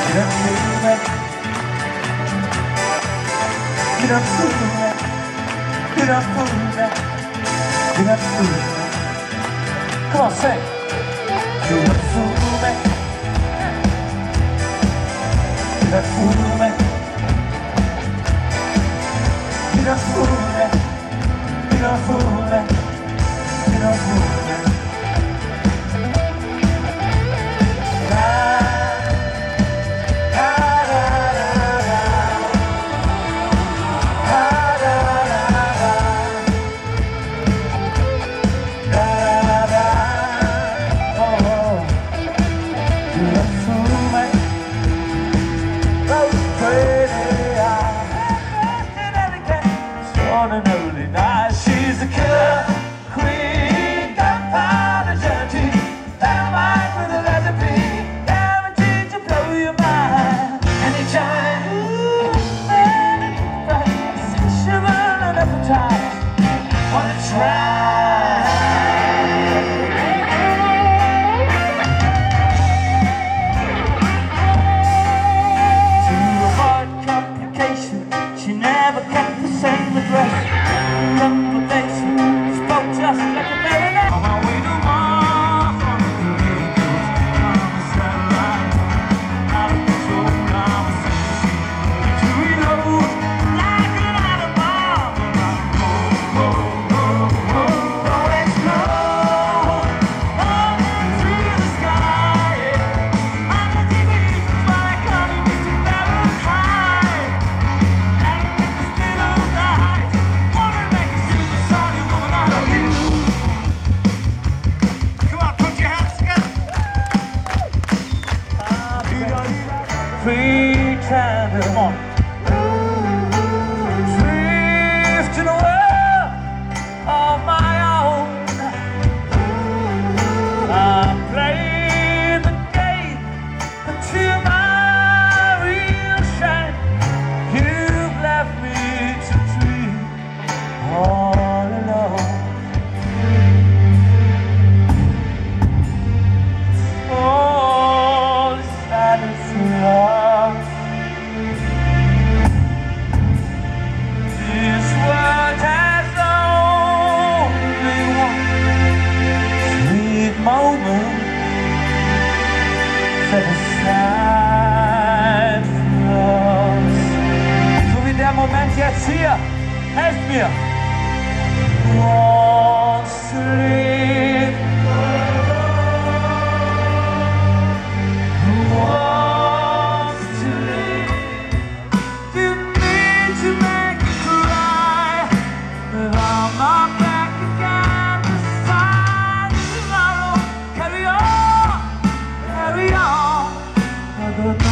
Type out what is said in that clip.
Come on, sing. On an early night, she's the killer queen, gunpowder dirty, dynamite with a recipe, guaranteed to blow your mind. Anytime, sexual and appetite, wanna try. To avoid complication, she never kept the same address. Complication, spoke just like a marionette. On my way to Mars, on the vehicles, I'm a satellite, out of control conversation. To reload, like an atom bomb. Oh, explode, all through the sky. I'm the deep why I can't even to Fahrenheit. Pretender, come on. Drift in a world of my own. I play the game until my real shame. You've left me to dream all alone. All the silence of love. Moment set aside for us. So wie der Moment jetzt hier, helft mir. Wants to live, wants to live. You need to make me cry, but I'm not back again. Carry on, I don't know.